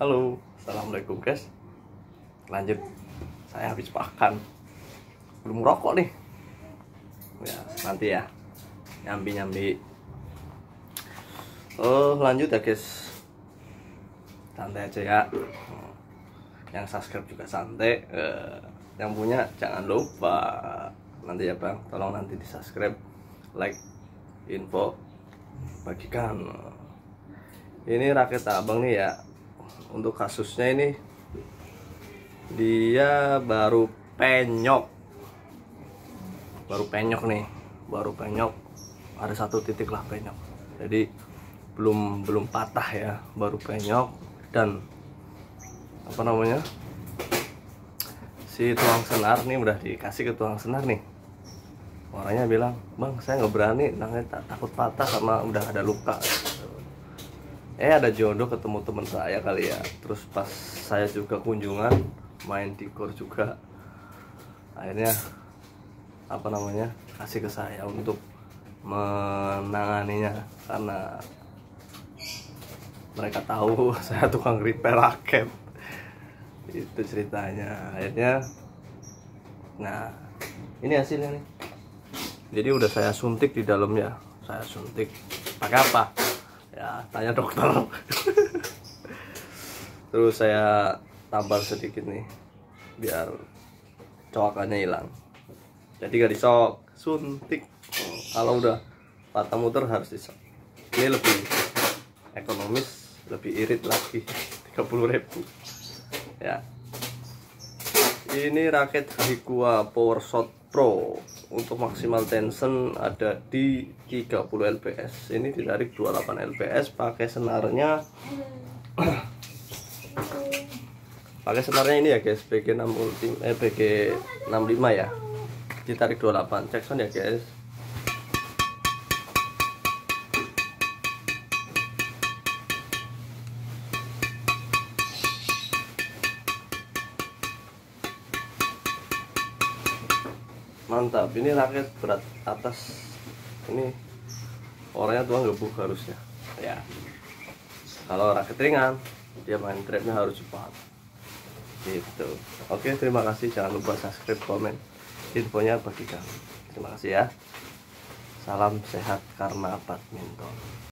Halo, assalamualaikum guys. Lanjut, saya habis makan, belum rokok nih. Ya nanti ya, nyambi. Oh lanjut ya guys, santai aja ya. Yang subscribe juga santai. Yang punya jangan lupa nanti ya bang, tolong nanti di subscribe, like, info, bagikan. Ini raket abang nih ya. Untuk kasusnya ini dia baru penyok nih, ada satu titik lah penyok, jadi belum patah ya, baru penyok. Dan apa namanya, si tuang senar nih udah dikasih ke tuang senar nih, orangnya bilang, bang saya nggak berani, takut patah karena udah ada luka. Ada jodoh ketemu teman saya kali ya. Terus pas saya juga kunjungan main di gor juga, akhirnya apa namanya, kasih ke saya untuk menanganinya karena mereka tahu saya tukang repair raket. Itu ceritanya. Akhirnya, nah ini hasilnya nih. Jadi udah saya suntik di dalamnya. Saya suntik pakai apa? Ya tanya dokter. Terus saya tampar sedikit nih biar coakannya hilang. Jadi gak disok, suntik. Kalau udah patah muter harus disok. Ini lebih ekonomis, lebih irit lagi, 30.000 ya. Ini raket Hikua PowerShot Pro. Untuk maksimal tension ada di 30 lbs. Ini ditarik 28 lbs. Pakai senarnya ini ya guys, BG65 ya. Ditarik 28. Cek sound ya guys. Mantap. Ini raket berat atas, ini orangnya tua gebuk harusnya ya. Kalau raket ringan dia main trapnya harus cepat gitu. Oke, terima kasih, jangan lupa subscribe, komen, infonya bagikan. Terima kasih ya. Salam sehat karena badminton.